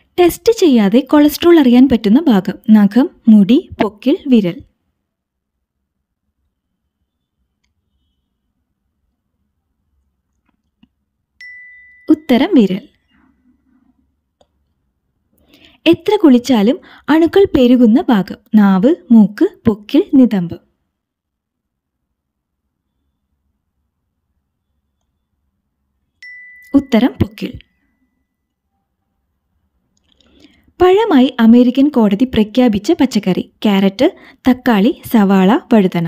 Test ചെയ്യാതെ cholesterol അറിയാൻ പറ്റുന്ന ഭാഗം: നഖം, മുടി, പൊക്കിൾ, വിരൽ. ഉത്തരം വിരൽ. എത്ര കുളിച്ചാലും അണുക്കൾ പെരുകുന്ന ഭാഗം: നാവ്, മൂക്ക്, പൊക്കിൾ, നിതംബ്. ഉത്തരം പൊക്കിൾ. പഴമായി അമേരിക്കൻ കോടതി പ്രഖ്യാപിച്ച പച്ചക്കറി: ക്യാരറ്റ്, തക്കാളി, സവാള, വഴുതന.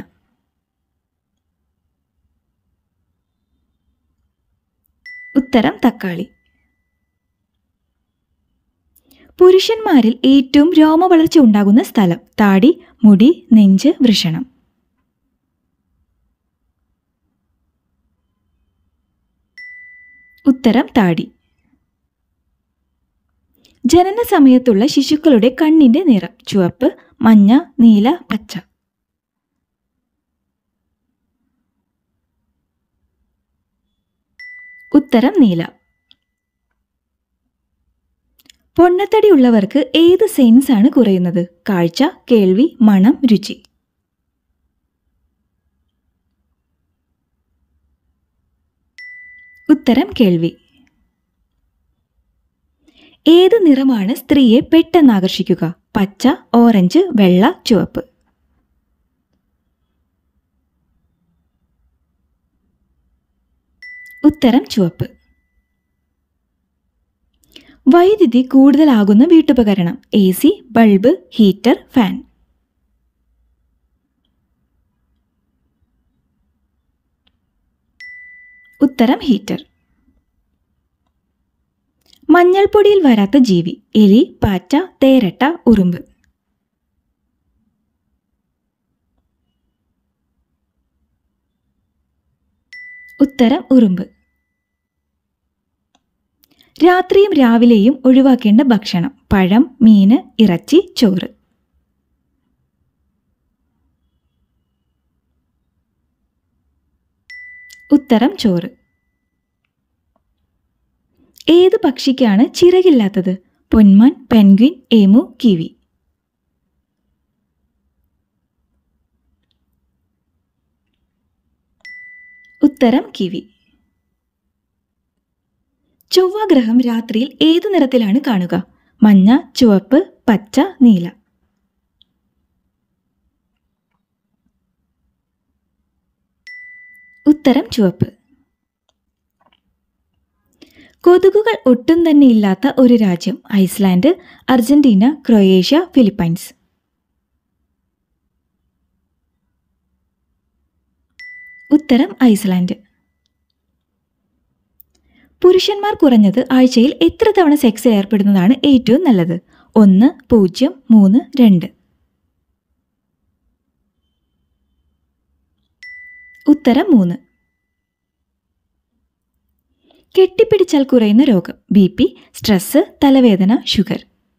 ഉത്തരം തക്കാളി. പുരുഷന്മാരിൽ ഏറ്റവും രോമവളർച്ച ഉണ്ടാകുന്ന സ്ഥലം: താടി, മുടി, നെഞ്ച്, വൃഷണം. ഉത്തരം താടി. ജനന സമയത്തുള്ള ശിശുക്കളുടെ കണ്ണിന്റെ നിറം: ചുവപ്പ്, മഞ്ഞ, നീല, പച്ച. ഉത്തരം നീല. പൊണ്ണത്തടി ഉള്ളവർക്ക് ഏത് സെൻസ് ആണ് കുറയുന്നത്? കാഴ്ച, കേൾവി, മണം, രുചി. ഉത്തരം കേൾവി. ഏത് നിറമാണ് സ്ത്രീയെ പെട്ടെന്ന് ആകർഷിക്കുക? പച്ച, ഓറഞ്ച്, വെള്ള, ചുവപ്പ്. ഉത്തരം ചുവപ്പ്. വൈദ്യുതി കൂടുതലാകുന്ന വീട്ടുപകരണം: AC, ബൾബ്, ഹീറ്റർ, ഫാൻ. ഉത്തരം ഹീറ്റർ. മഞ്ഞൾപ്പൊടിയിൽ വരാത്ത ജീവി: എലി, പാറ്റ, തേരട്ട, ഉറുമ്പ്. ഉത്തരം ഉറുമ്പ്. രാത്രിയും രാവിലെയും ഒഴിവാക്കേണ്ട ഭക്ഷണം: പഴം, മീന്, ഇറച്ചി, ചോറ്. ഉത്തരം ചോറ്. ഏത് പക്ഷിക്കാണ് ചിറകില്ലാത്തത്? പൊന്മാൻ, പെൻഗ്വിൻ, എമു, കിവി. ഉത്തരം കിവി. ചൊവ്വാഗ്രഹം രാത്രിയിൽ ഏത് നിറത്തിലാണ് കാണുക? മഞ്ഞ, ചുവപ്പ്, പച്ച, നീല. ഉത്തരം ചുവപ്പ്. കൊതുകുകൾ ഒട്ടും തന്നെ ഇല്ലാത്ത ഒരു രാജ്യം: ഐസ്ലാൻഡ്, അർജന്റീന, ക്രൊയേഷ്യ, ഫിലിപ്പൈൻസ്. ഉത്തരം ഐസ്ലാൻഡ്. പുരുഷന്മാർ കുറഞ്ഞത് ആഴ്ചയിൽ എത്ര തവണ സെക്സിൽ ഏർപ്പെടുന്നതാണ് ഏറ്റവും നല്ലത്? 1, 0, 3, 2. ഉത്തരം 3. കെട്ടിപ്പിടിച്ചാൽ കുറയുന്ന രോഗം: BP, സ്ട്രെസ്, തലവേദന, ഷുഗർ.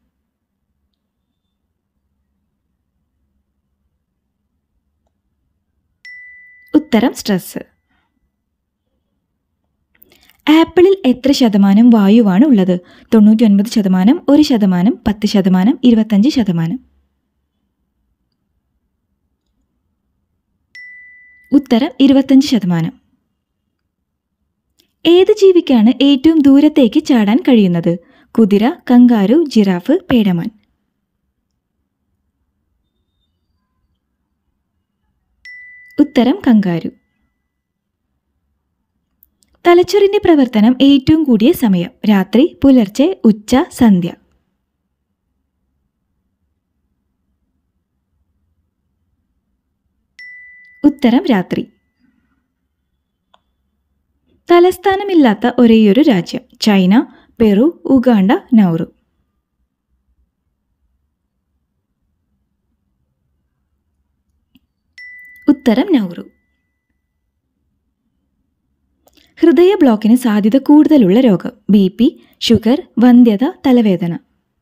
ഉത്തരം സ്ട്രെസ്. ആപ്പിളിൽ എത്ര ശതമാനം വായുവാണ് ഉള്ളത്? 99%, 1%, 10%, 25%. ഉത്തരം 25%. ഏത് ജീവിക്കാണ് ഏറ്റവും ദൂരത്തേക്ക് ചാടാൻ കഴിയുന്നത്? കുതിര, കങ്കാരു, ജിറാഫ്, പേടമാൻ. ഉത്തരം കങ്കാരു. തലച്ചോറിന്റെ പ്രവർത്തനം ഏറ്റവും കൂടിയ സമയം: രാത്രി, പുലർച്ചെ, ഉച്ച, സന്ധ്യ. ഉത്തരം രാത്രി. തലസ്ഥാനമില്ലാത്ത ഒരേയൊരു രാജ്യം: ചൈന, പെറു, ഉഗാണ്ട, നൗറു. ഉത്തരം നൗറു. ഹൃദയ ബ്ലോക്കിന് സാധ്യത കൂടുതലുള്ള രോഗം: BP, ഷുഗർ, വന്ധ്യത, തലവേദന.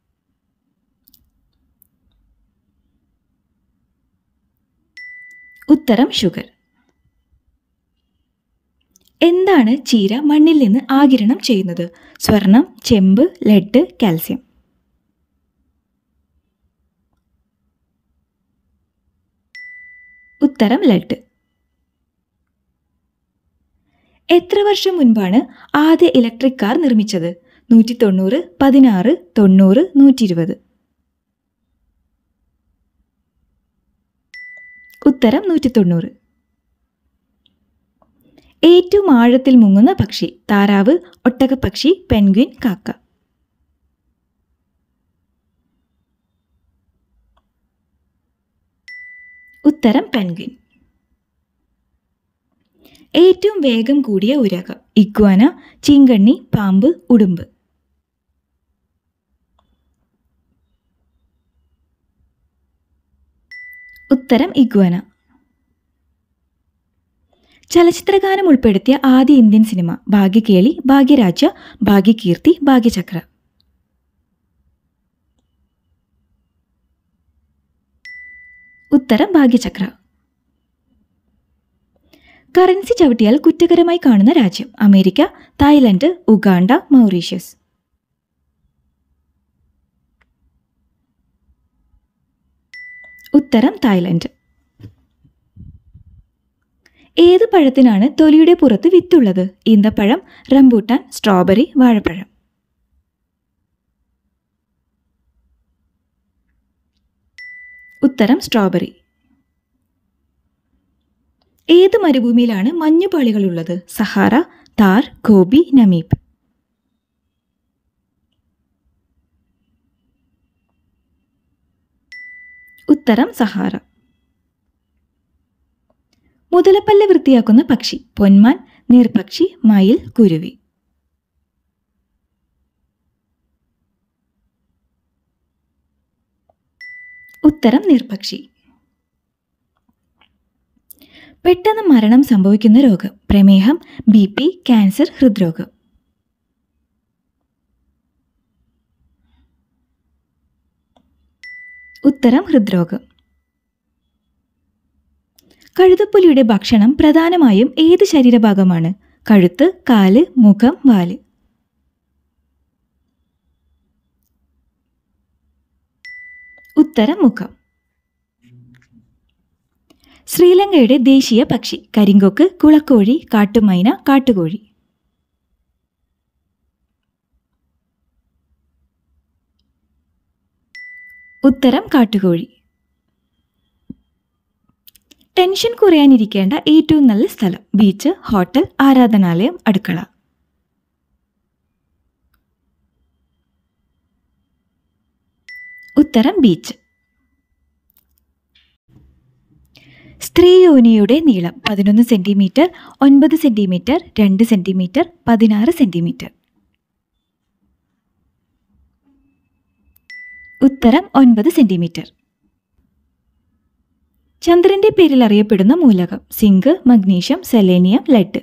ഉത്തരം ഷുഗർ. എന്താണ് ചീര മണ്ണിൽ നിന്ന് ആഗിരണം ചെയ്യുന്നത്? സ്വർണം, ചെമ്പ്, ലെഡ്, കാൽസ്യം. ഉത്തരം ലെഡ്. എത്ര വർഷം മുൻപാണ് ആദ്യ ഇലക്ട്രിക് കാർ നിർമ്മിച്ചത്? 190, 16, 90, 120. ഉത്തരം 190. ഏറ്റവും ആഴത്തിൽ മുങ്ങുന്ന പക്ഷി? താറാവ്, ഒട്ടകപ്പക്ഷി, പെൻഗ്വിൻ, കാക്ക. ഉത്തരം പെൻഗ്വിൻ. ഏറ്റവും വേഗം കൂടിയ ഉരകം? ഇഗ്വാന, ചീങ്കണ്ണി, പാമ്പ്, ഉടുമ്പ്. ഉത്തരം ഇഗ്വാന. ചലച്ചിത്രഗാനം ഉൾപ്പെടുത്തിയ ആദ്യ ഇന്ത്യൻ സിനിമ? ഭാഗ്യകേളി, ഭാഗ്യരാജ, ഭാഗ്യകീർത്തി, ഭാഗ്യചക്ര. ഉത്തരം ഭാഗ്യചക്ര. കറൻസി ചവിട്ടിയാൽ കുറ്റകരമായി കാണുന്ന രാജ്യം? America, Thailand, Uganda, Mauritius. ഉത്തരം തായ്ലൻഡ്. ഏത് പഴത്തിനാണ് തൊലിയുടെ പുറത്ത് വിത്തുള്ളത്? ഈന്തപ്പഴം, റംബൂട്ടാൻ, സ്ട്രോബെറി, വാഴപ്പഴം. ഉത്തരം സ്ട്രോബെറി. ഏത് മരുഭൂമിയിലാണ് മഞ്ഞുപാളികളുള്ളത്? Sahara, Thar, Gobi, Namib. ഉത്തരം സഹാറ. മുതലപ്പല്ല് വൃത്തിയാക്കുന്ന പക്ഷി? പൊന്മാൻ, നീർപക്ഷി, മയിൽ, കുരുവി. ഉത്തരം നീർപക്ഷി. പെട്ടെന്ന് മരണം സംഭവിക്കുന്ന രോഗം? പ്രമേഹം, BP, ക്യാൻസർ, ഹൃദ്രോഗം. ഉത്തരം ഹൃദ്രോഗം. കഴുതപ്പുലിയുടെ ഭക്ഷണം പ്രധാനമായും ഏത് ശരീരഭാഗമാണ്? കഴുത്ത്, കാല്, മുഖം, വാല്. ഉത്തരം മുഖം. ശ്രീലങ്കയുടെ ദേശീയ പക്ഷി? കരിങ്കൊക്ക്, കുളക്കോഴി, കാട്ടുമൈന, കാട്ടുകോഴി. ഉത്തരം കാട്ടുകോഴി. ടെൻഷൻ കുറയാനിരിക്കേണ്ട ഏറ്റവും നല്ല സ്ഥലം? ബീച്ച്, ഹോട്ടൽ, ആരാധനാലയം, അടുക്കള. ഉത്തരം ബീച്ച്. സ്ത്രീ യോനിയുടെ നീളം? 11 സെന്റിമീറ്റർ, 9 സെന്റിമീറ്റർ, 2 സെന്റിമീറ്റർ, 16 സെന്റിമീറ്റർ. ഉത്തരം 9 സെന്റിമീറ്റർ. ചന്ദ്രന്റെ പേരിൽ അറിയപ്പെടുന്ന മൂലകം? Zinc, magnesium, selenium, lead.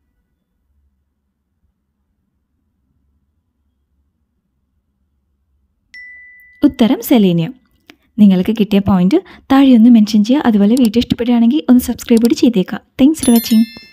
ഉത്തരം സെലേനിയം. നിങ്ങൾക്ക് കിട്ടിയ പോയിന്റ് താഴെ ഒന്ന് മെൻഷൻ ചെയ്യുക. അതുപോലെ വീഡിയോ ഇഷ്ടപ്പെടുകയാണെങ്കിൽ ഒന്ന് സബ്സ്ക്രൈബ് കൂടി ചെയ്തേക്കാം. Thanks for watching.